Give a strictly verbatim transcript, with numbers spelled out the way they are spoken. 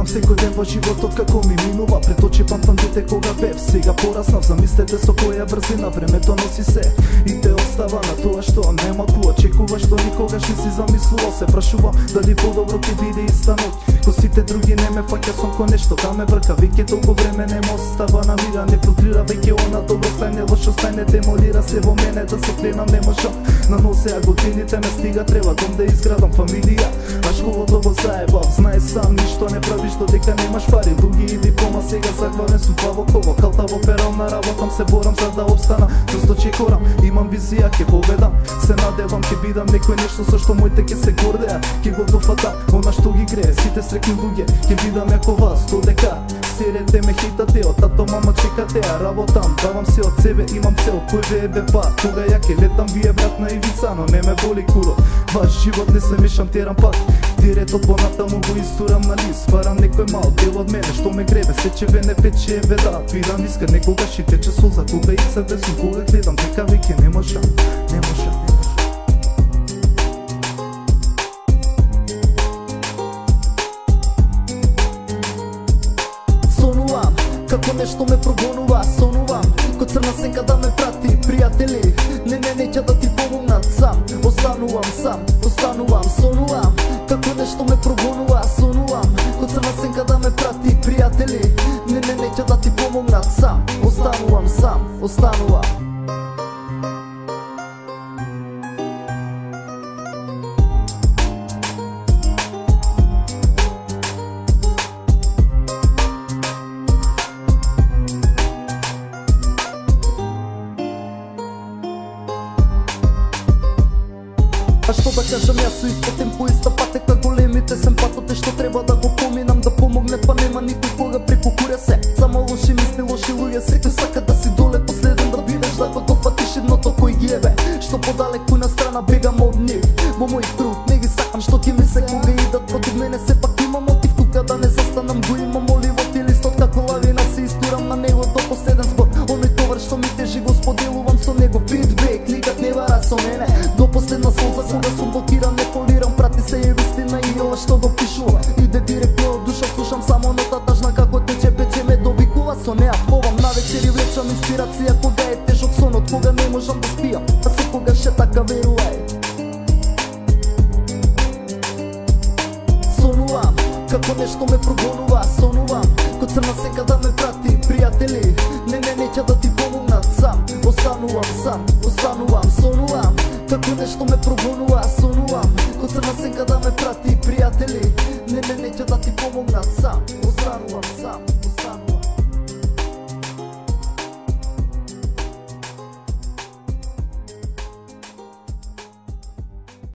гледам секој ден во животот како ми минува. Пред очи памтам дете кога бев, сега пораснав. Замислете со која брзина времето носи се и те остава на тоа што нема ку очекува, што никогаш не си замислувал. Се прашувам дали подобро ќе биде иста ноќ. Ко сите други не ме фаќа сонко нешто да ме брка. Веќе толку време не ме остава на мира, не филтрира веќе она добро стајне, лошо стајне демолира се во мене, да се кленам не можам. На носе а годините ме стига, треба дом да изградам, фамилија. А школото го заебав, знае сам, ништо не правиш додека немаш пари. Дуги и диплома, сега заглавен сум два во ково. Калта во перална работам, се борам за да обстана. Зашто чекорам, имам визија, ќе победам. Се надевам, ќе бидам некој нешто со што моите ќе се гордеа. Ќе го дофатам, она што ги грее, сите срекни луѓе, ќе бидам како вас, додека серете ме хитате, од тато мама чекате, а работам, давам се од себе, имам цел, кој ве е бепа. Кога ја ќе летам, вие брат на ивица, но не ме боли куро. Ваш живот не се мешам, терам пак. Диретот понатаму го истурам на лист. Сварам некој мал дел од мене, што ме гребе, сечеве не пече е веда. Видам иска, некогаш и тече сулза, кога ица десум, кога гледам, дека веќе не можам, не можам. Сонувам, како нешто ме прогонува, сонувам, ко црна сенка да ме прати, пријатели, не не неќа да ти помогнат сам, останувам сам, останувам, сонувам, како нешто ме прогонува, сонувам, ко црна сенка да ме прати, пријатели, не не неќа да ти помогнат сам, останувам сам, останувам. А што да кажам, јас со исто темпо, иста патека, големите семпатоте што треба да го поминам, да помогне, па нема никој кога прекукура се. Само лоши мисли, лоши луѓе, секој сака да си доле последен, да бидеш да го дофатиш едното кој ги ебе. Што подалеку на страна бегам од нив, во мој круг не ги сакам, што ќе ми се кога идат против мене, сепак имам мотив тука да не застанам, го имам оливот и листот, како лавина се истурам на него до последен збор. Оној товар што ми тежи го споделувам со него, фидбек, никак не вара со мене. До последна солза кога сум блокиран, не фолирам, прати се е вистина и ова што го пишува. Иде директно од душа, слушам само нота тажна, како тече пече ме довикува. Со неа пловам на вечери, влечам инспирација кога е тежок сонот, кога не можам да спијам, а секогаш е така, верувај. Сонувам, како нешто ме прогонува, сонувам, ко црна сека да ме прати, пријатели, не не неќа да ти помогнат сам, останувам сам, останувам, сонувам, како нешто ме прогонува, сонувам, ко црна сенка да ме прати, пријатели, не не неќа да ти помогнат сам, останувам сам.